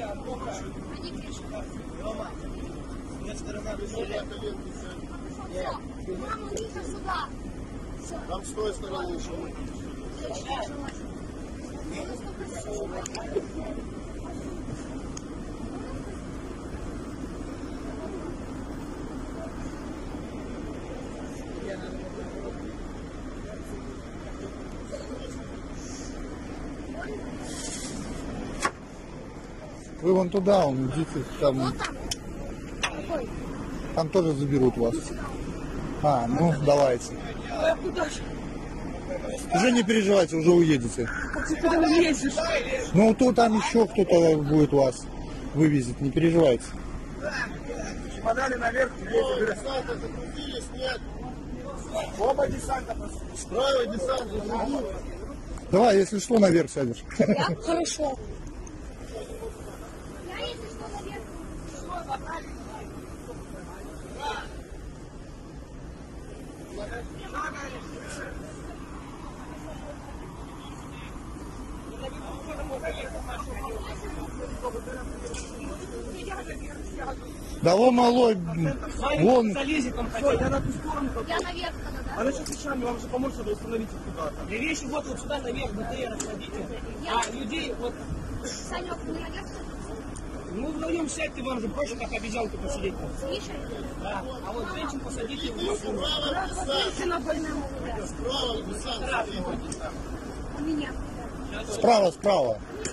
Там с той стороны еще. Вы вон туда, идите, там тоже заберут вас. А, ну давайте. Уже не переживайте, уже уедете. Ну то там еще кто-то будет вас вывезет, не переживайте. Чемоданы наверх, десанта загрузились, нет. Оба десанта. Справа десант загрузил. Давай, если что, наверх сядешь. Хорошо. Да вон малой, вон. Залезет там, все, я на ту сторону. Я наверх тогда, да? Она сейчас вещами вам же поможет, чтобы установить куда-то. Для вещи вот сюда наверх БТР кладите, а людей вот... Санек, ты наверх? Ну вдвоем сядьте, вам же проще как обезьянку посидеть. С Мишей? Да. А вот женщин посадите в машину. Женщина больная. Справа десант. У меня. Справа, справа.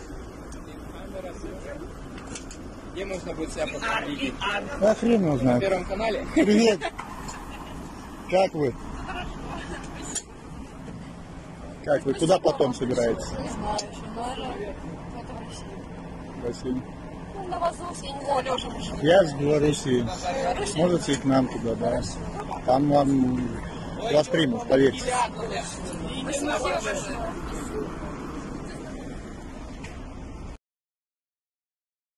Где можно будет себя посмотреть? Да хрен его На знает. Первом канале? Привет. Как вы? Как вы? Куда потом собираетесь? Не знаю еще, наверное, это в России. Россия. Ну, на вазу, я не знаю, Леша пошел. Я с Белоруссии. Можете и к нам туда, да. Там вам вас примут, поверьте. Спасибо большое.